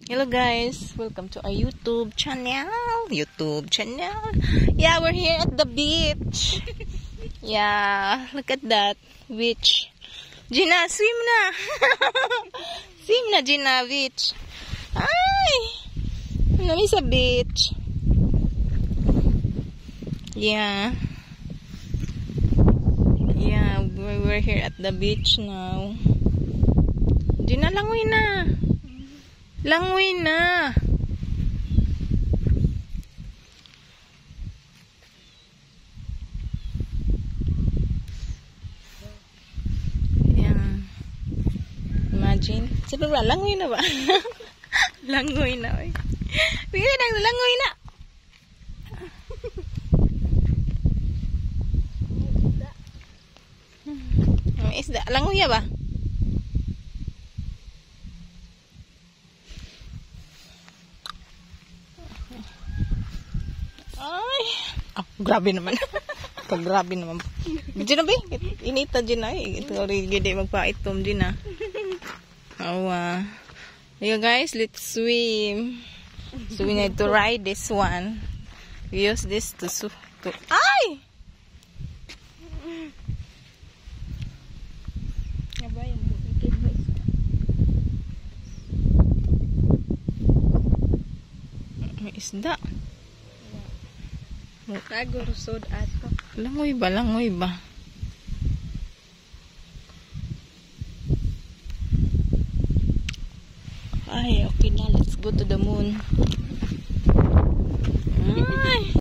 Hello guys, welcome to our YouTube channel. Yeah, we're here at the beach. Yeah, look at that beach. Gina, swim na. Swim na, Gina, beach. Ay! Nami sa beach. Yeah. Yeah, we're here at the beach now. Gina, langoy na. Langoy na. Yan. Imagine. Sabi ba, langoy na ba? Langoy na. Bigay lang, langoy na. Isda. Langoy ba? Ay. Oh, grabe naman. Grabe naman. Diyan na ba? Inita dyan na. Ito rin gede magpaitom dyan na. Awa. Yeah guys, let's swim. So we need to ride this one. We use this to ay! May isda. Tago rusod ato. Langoy ba? Langoy ba? Ay, okay na. Let's go to the moon.